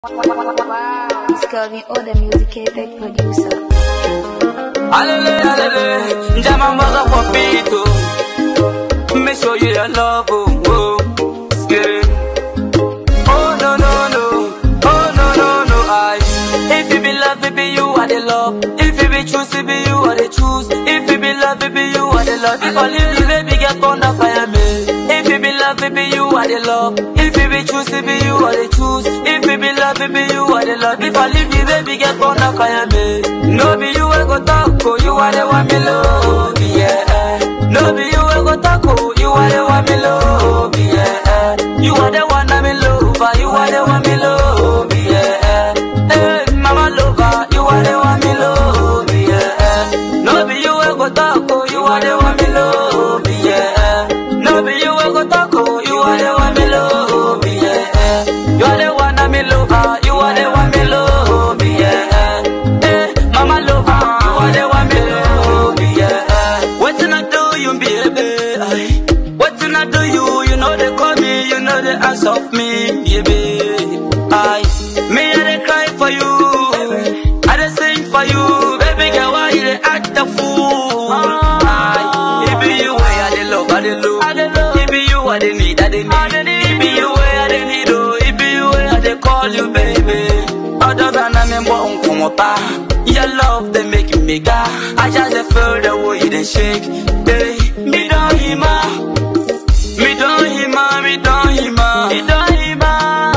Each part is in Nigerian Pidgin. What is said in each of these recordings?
Wow, it's Calvin O, the music epic producer. Alele, alele, Jama mother for Pito. Make sure you love, oh, oh, scary. Oh, no, no, no, oh, no, no, no, I. If you be love, it be you are the love. If you be choose, it be you are the choose. If you be love, it be you are the love. If I leave you, baby, get on the fire, me. If you be love, it be you are the love. If you be choose, it be you are the choose. If you be love, it be you are the love. If I leave you, baby, get on the fire, me. No be you, I go talk, oh, you are the one me love, yeah. No be you, I go talk, oh, you are the one me love, yeah. You are the one I'm in love, you are the one me love, yeah. Hey, mama lover, you are the one me love, yeah. No be you, I go talk, oh, you are the one me love, yeah. No be you, I go talk, oh, you are the one me love, yeah. You are the one I'm in love, you are the one me love, yeah. Hey, mama lover, you are the one me love, yeah. What can I do, you baby? What can I do, you know they call me, you know they ask of me, yeah, baby. Me I dey cry for you, I dey sing for you, baby girl, why you dey act the fool? It be you where I dey love, I dey love. It be you I dey need, I dey need. It be you where I dey need, oh. It be you where I dey call you, baby. Other than I'm in one come up, your love they make me bigger. I just dey feel the way they shake, hey. Me don't hima, me don't hima, me don't hima, me don't hima.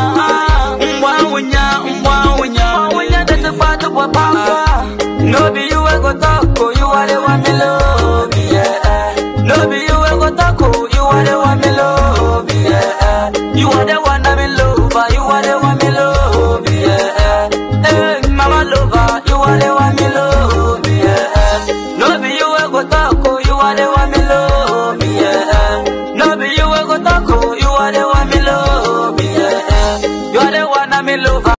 Unya that's a part of what papa. No be you I go talk, oh, you are the one me love, yeah. No be you I go talk, oh, you are the one me love, yeah. You are the one I'm in love, you are the one me love, yeah. Hey, mama lover, you are the one me love, yeah. No be you I go talk, oh, you are the one me love.